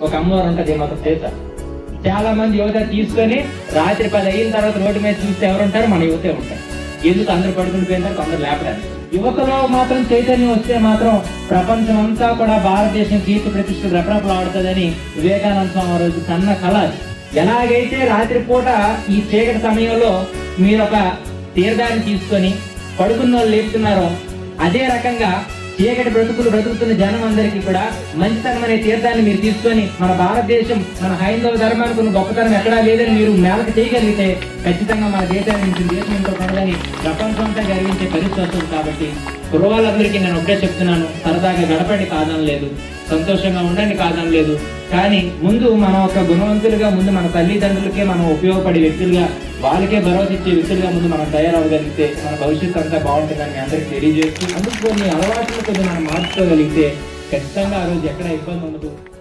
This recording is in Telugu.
ఒక అమ్మవారు ఉంటది మాకు సీత. చాలా మంది యువత తీసుకొని రాత్రి 10 అయిన తర్వాత రోడ్డు మీద చూస్తే ఎవరుంటారు? మన యువతే ఉంటారు. ఎందుకు? అందరు పడుకుని పోయినారు, కొందరు లేపడానికి. యువతలో మాత్రం చైతన్యం వస్తే మాత్రం ప్రపంచం అంతా కూడా భారతదేశం కీర్తి ప్రతిష్టలు రెపరెపలు ఆడుతుందని వివేకానంద స్వామి రోజు కన్న కళ. ఎలాగైతే రాత్రిపూట ఈ చీకటి సమయంలో మీరు ఒక తీర్థాన్ని తీసుకొని పడుకున్న వాళ్ళు లేపుతున్నారో, అదే రకంగా చీకటి బ్రతుకుతున్న జనం అందరికీ కూడా మంచితనం అనే తీర్థాన్ని మీరు తీసుకొని మన భారతదేశం, మన హైందవ ధర్మానికి ఉన్న గొప్పతనం ఎక్కడా లేదని మీరు మేరకు చేయగలిగితే ఖచ్చితంగా మన దేశం ఎంతో పనులని ప్రపంచం అంతా గర్వించే పరిస్థితి వస్తుంది. కాబట్టి కుర్రవాళ్ళందరికీ నేను ఒకటే చెప్తున్నాను, సరదాగా గడపండి కాదని లేదు, సంతోషంగా ఉండండి కాదని లేదు. కానీ ముందు మనం ఒక గుణవంతులుగా, ముందు మన తల్లిదండ్రులకే మనం ఉపయోగపడే వ్యక్తులుగా, వాళ్ళకే భరోసా ఇచ్చే వ్యక్తులుగా ముందు మనం తయారవగలిగితే మన భవిష్యత్తు అంతా బాగుంటుందని అందరికీ తెలియజేస్తూ, అందుకు కొన్ని అలవాట్ల కొద్దిగా మనం మార్చుకోగలిగితే ఖచ్చితంగా ఆ రోజు ఎక్కడ ఇబ్బంది ఉండదు.